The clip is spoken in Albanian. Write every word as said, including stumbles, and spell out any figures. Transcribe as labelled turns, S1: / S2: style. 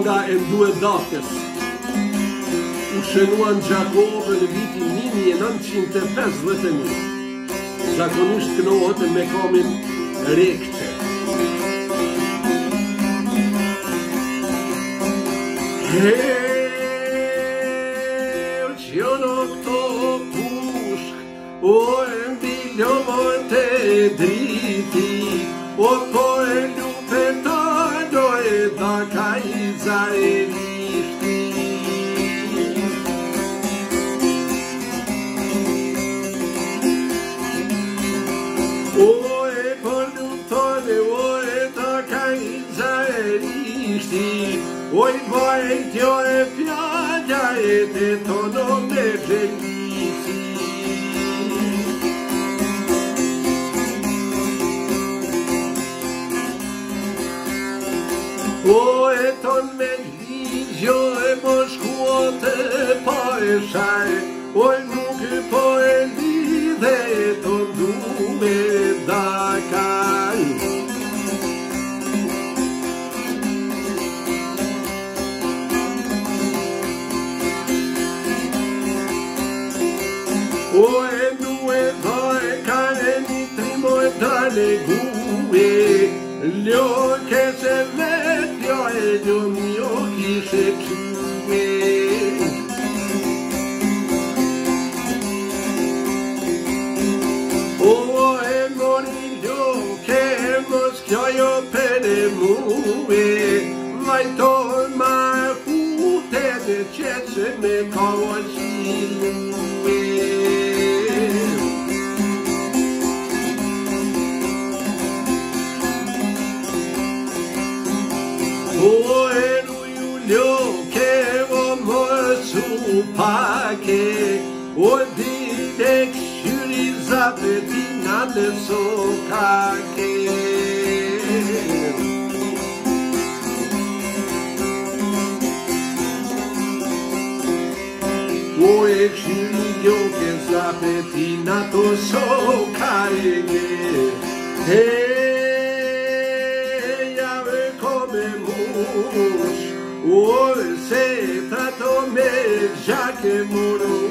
S1: Konga e Nduedakës u shënuan Gjakove në vitin një mijë e nëntëqind e pesëdhjetë e një. Zakonisht kënohet me kamin Rekçe. Heu që në këto pushk, o e mbiljohën të driti, o po e lupetan, o e da ka i zaërishti. O e po luptone, o e da ka i zaërishti, oj vajtjo e pjadja e të tono me gjellisi. O e ton me ligjo e mo shkuote pa e shaj, oj nuk e po e lidhe e ton du me dakaj. O e nu e dha e kane një trimo e dale gue, ljo kese vet, jo e ljo mjo kishe que. O e mori ljo ke mos kjo jo pere mue, vajton ma hute dhe qetse me kawashilu. O e nuju ljo ke o mësu pake, o dide këshyri zapetina në sokake. O e këshyri ljo ke zapetina të sokake. O se trato me già che moro